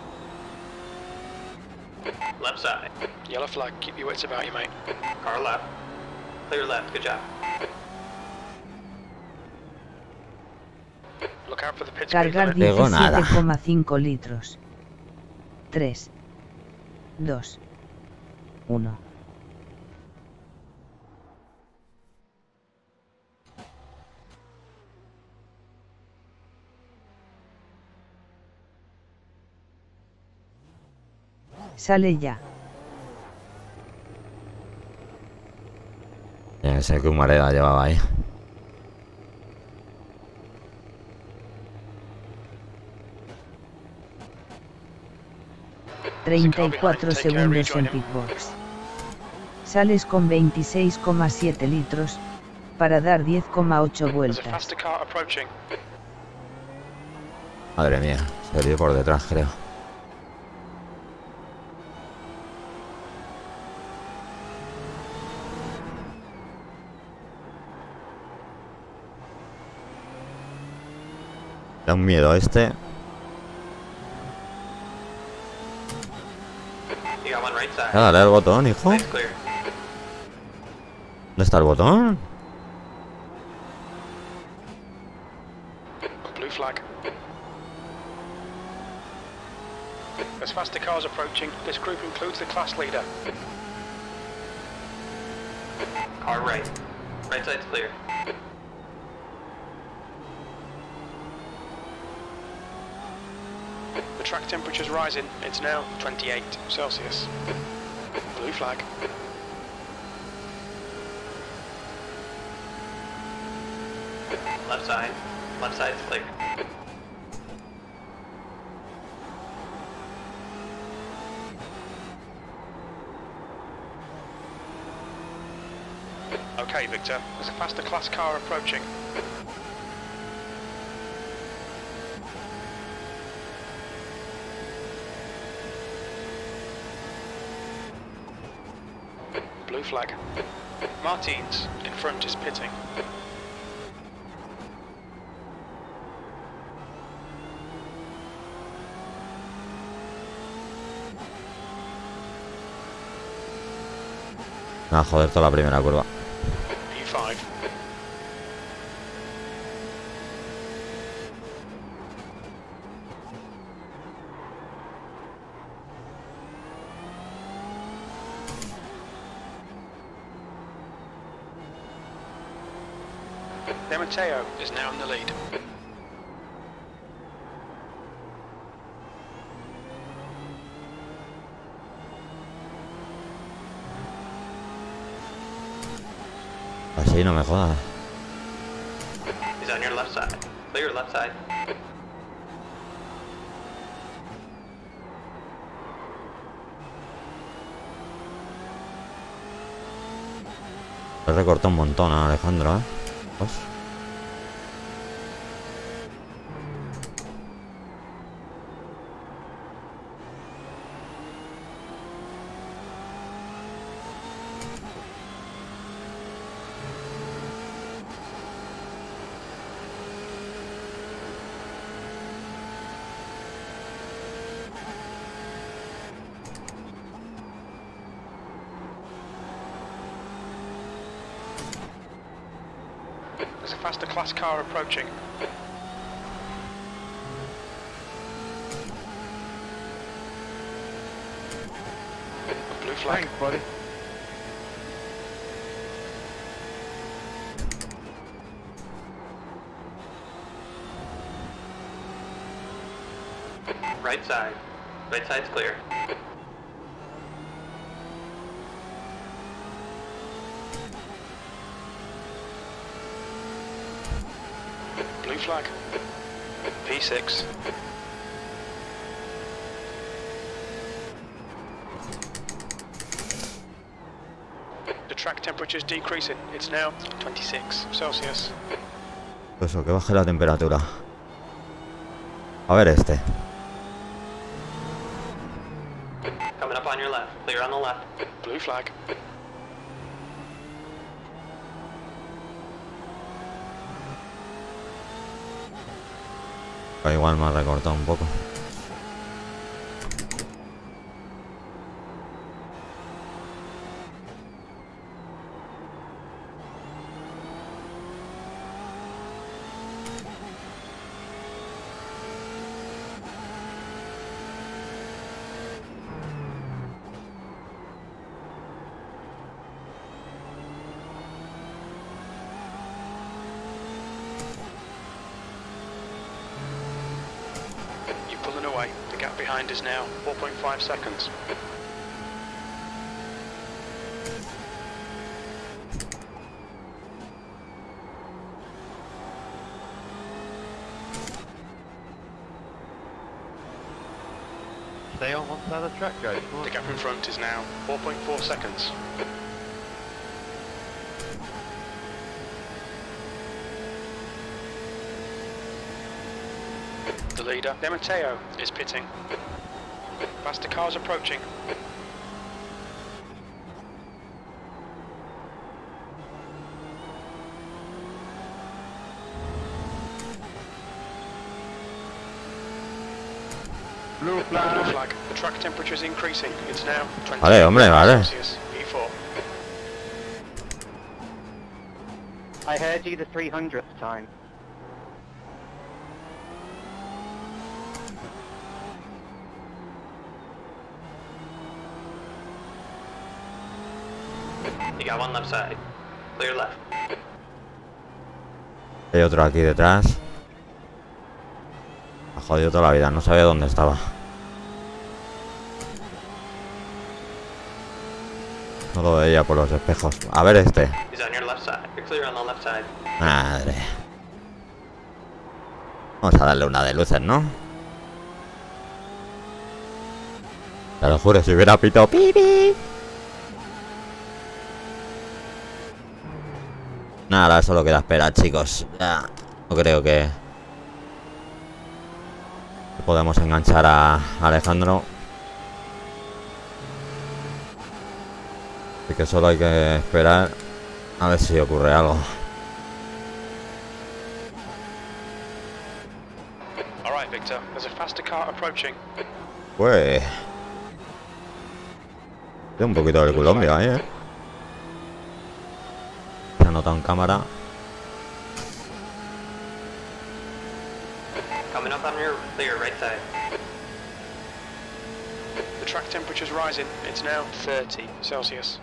Left side. Yellow flag. Keep your wits about you, mate. Car left. Clear left. Good job. Look out for the pit speed Cargar limit. Pego nada. 17,5 litros. 3, 2, 1. Sale ya. Ya sé que Humareda llevaba ahí. There's a 34 car behind. Take care, segundos rejoin en him. pitbox. Sales con 26,7 litros, para dar 10,8 There's a vueltas. faster car approaching. Madre mía, se dio por detrás, creo. Da un miedo este. You got one right side. Ya, dale al botón, hijo. Nice clear. ¿Dónde está el botón? Blue flag. There's faster cars approaching. This group includes the class leader. Car right. Right side's clear. The track temperature's rising. It's now 28 Celsius. Blue flag. Left side. Left side's clear. Okay, Victor. There's a faster class car approaching. Blue flag. Martins in front is pitting. Me va a joder toda la primera curva. P5. De Matteo is now in the lead. sí, no me jodas. He's on your left side. Clear left side. He recortado un montón a Alejandro, Pues. There's a faster class car approaching. A blue flag. Thanks, buddy. Right side. Right side's clear. Blue flag. P6. The track temperature is decreasing. It's now 26 Celsius. Eso, que baje la temperatura. A ver este. Coming up on your left. Clear on the left. Blue flag. Igual me ha recortado un poco. You're pulling away. The gap behind is now 4.5 seconds. Stay on one side of the track, guys. Come The on. gap in front is now 4.4 seconds. The leader, Demateo, is pitting. Faster cars approaching. Blue Blue flag. flag. The track temperature is increasing. It's now 20 Vale, hombre, vale. Celsius. E4. I heard you the 300th time. You got one left side. Clear left. Hay otro aquí detrás. Ha jodido toda la vida, no sabía dónde estaba. No lo veía por los espejos. A ver este. He's on your left side. You're clear on the left side. Madre. Vamos a darle una de luces, ¿no? Te lo juro, si hubiera pitado pipi. Nada, solo queda esperar, chicos. Ya, no creo que podemos enganchar a Alejandro. Así que solo hay que esperar a ver si ocurre algo. All right, Victor. There's a faster car approaching. Pues... un poquito del Colombia ahí, Se ha notado en cámara. Coming up on your clear right side. The track temperature's rising. It's now 30 Celsius.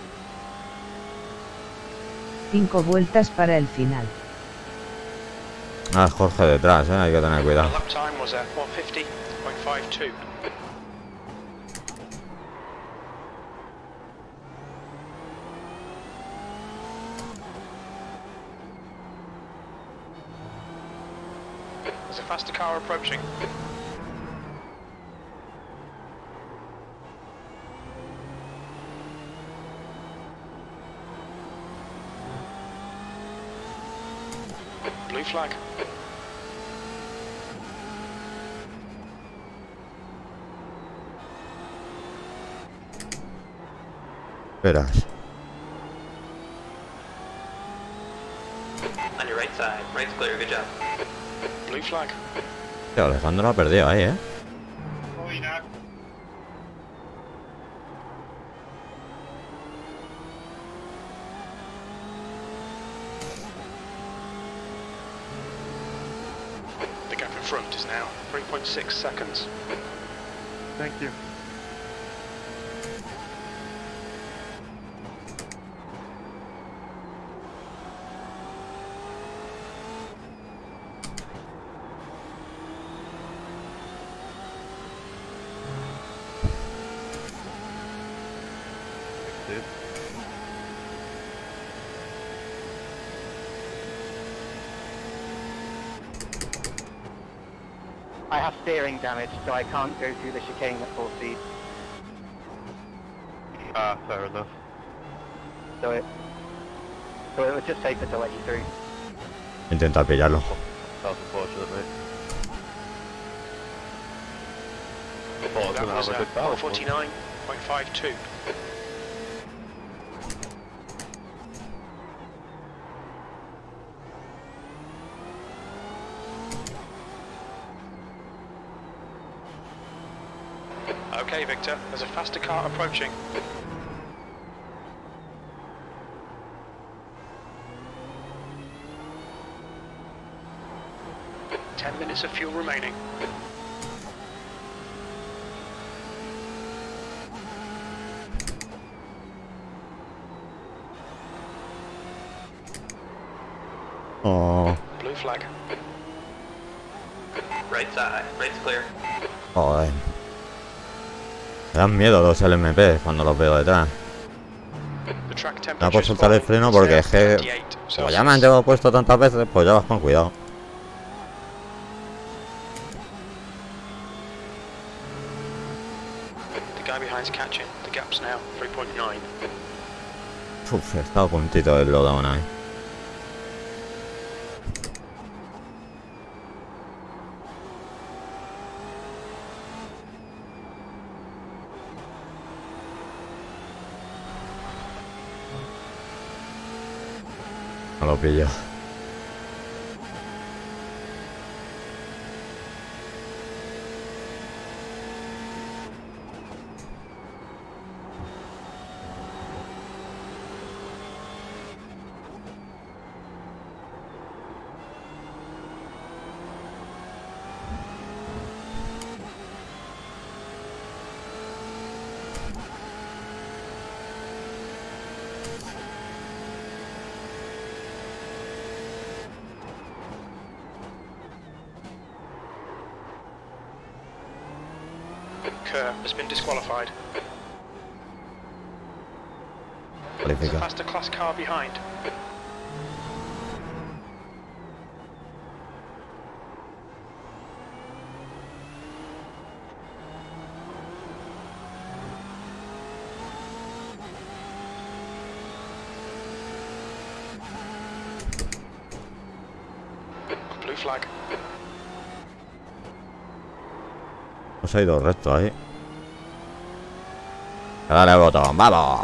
Cinco vueltas para el final. Ah, Jorge detrás, hay que tener cuidado. Lap time was a 150.52. There's a faster car approaching. Blue flag. Verás. On your right side. Right's clear. Good job. Blue flag. Tío, Alejandro lo ha perdido ahí, Going up. The gap in front is now 3.6 seconds. Thank you. I have steering damage, so I can't go through the chicane at full speed. Ah, fair enough. So it was just safer to let you through. Intenta pillarlo. That's unfortunate, mate. That was 149.52. Okay, Victor, there's a faster car approaching. Ten minutes of fuel remaining. Oh, Blue flag. Right side. Right's clear. joder. Me dan miedo los LMP cuando los veo detrás. The track No temperature por is soltar el falling. freno It's porque now es que 58 como ya me han Celsius. llevado puesto tantas veces, pues ya vas con cuidado. The guy behind's catching. The gap's now 3.9. Uf, he estado a puntito del lowdown ahí. No lo pillo. Kerr has been disqualified. There's a Cualifica. faster class car behind. Blue flag. Nos ha ido recto ahí. Dale botón, vamos.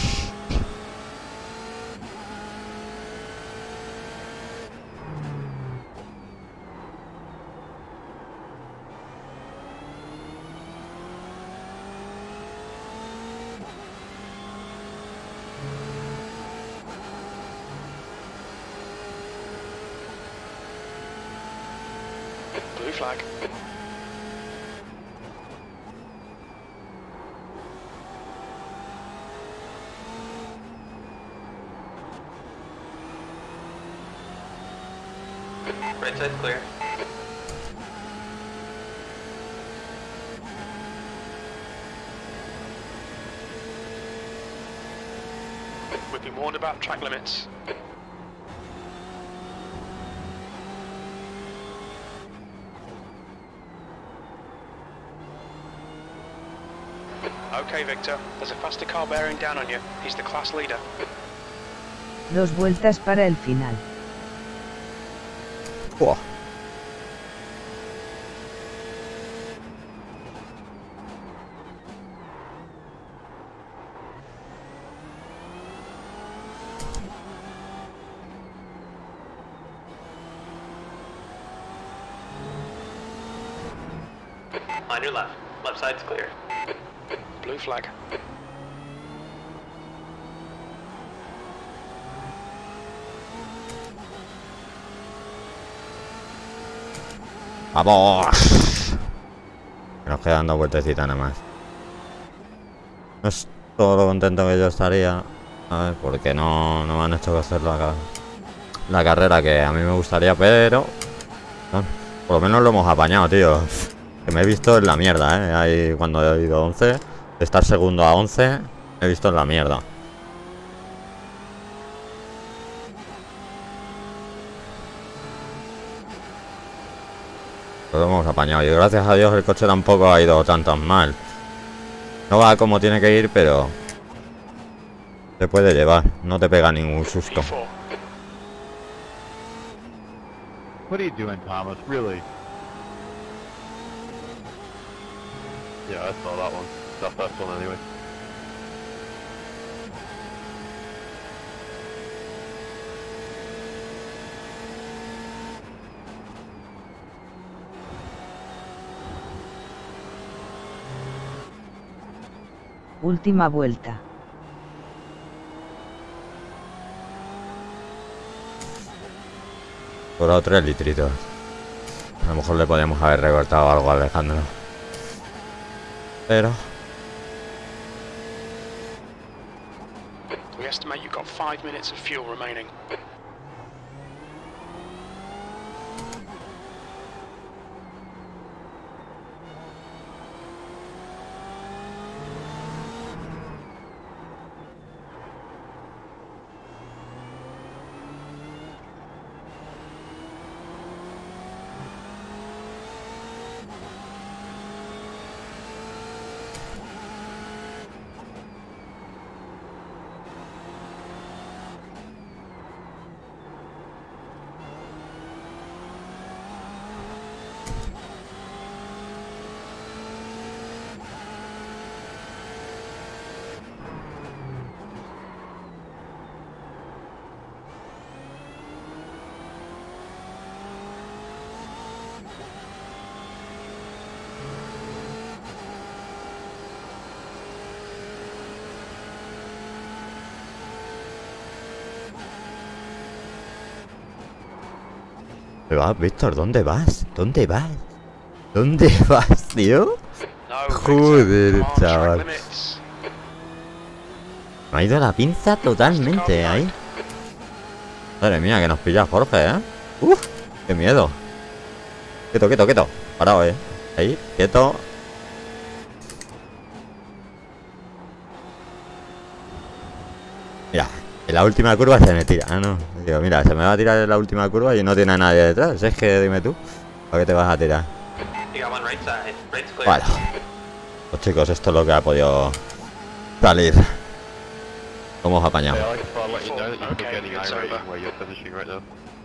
Blue flag. Right side's clear. We've been warned about track limits. Okay, Victor. There's a faster car bearing down on you. He's the class leader. 2 vueltas para el final. Buah. On your left. Left side's clear. Blue flag. ¡Vamos! Nos quedan 2 vueltecitas nada más. No es todo lo contento que yo estaría. A ver, porque no me han hecho hacer la carrera que a mí me gustaría, pero... bueno, por lo menos lo hemos apañado, tío. Que me he visto en la mierda, ¿eh? Ahí cuando he ido 11, de estar segundo a 11, me he visto en la mierda. Lo hemos apañado y gracias a Dios el coche tampoco ha ido tan mal. No va como tiene que ir, pero se puede llevar, no te pega ningún susto. P4. What are you doing, Thomas? Really? Yeah, I saw that one. That first one anyway. Última vuelta. Por 3 litritos. A lo mejor le podríamos haber recortado algo a Alejandro. Pero... We estimate you've got 5 minutes of fuel remaining. ¿Dónde vas, Víctor? ¿Dónde vas? ¿Dónde vas? ¿Dónde vas, tío? No, Joder, Victor, come on, chaval. track limits. Me ha ido la pinza totalmente ahí. Madre mía, que nos pilla Jorge, ¿eh? ¡Uf! ¡Qué miedo! Quieto, quieto, quieto. Parado, Ahí, quieto. Mira, en la última curva se me tira. Ah, no. Digo, mira, se me va a tirar en la última curva y no tiene a nadie detrás. Es que dime tú, ¿a qué te vas a tirar? You got one right side. Right's clear. Bueno. Pues chicos, esto es lo que ha podido salir. Lo hemos apañado. Yeah, I just thought I'd let you know that you're Okay, getting it's irate over. where you're finishing right now.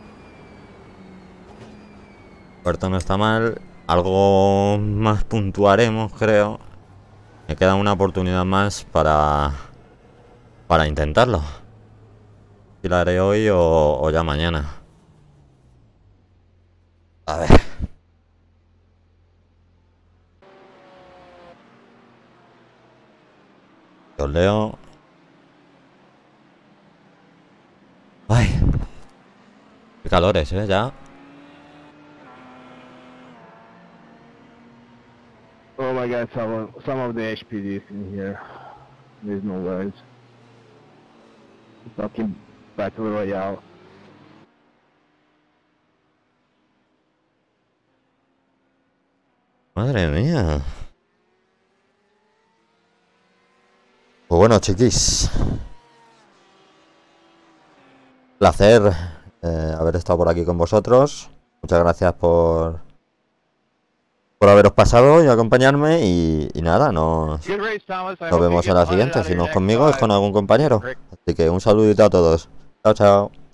Puerto no está mal. Algo más puntuaremos, creo. Me queda una oportunidad más para intentarlo. Si la haré hoy o ya mañana. A ver. Os leo. Ay. Qué calores, ya. Oh my god, some of the HPDs in here. There's no words. Fucking Battle Royale. Madre mía. Pues bueno, chiquis. Placer haber estado por aquí con vosotros. Muchas gracias por haberos pasado y acompañarme. Y nada, nos vemos en la siguiente. Si no es conmigo, es con algún compañero. Así que un saludito a todos. Chao, chao.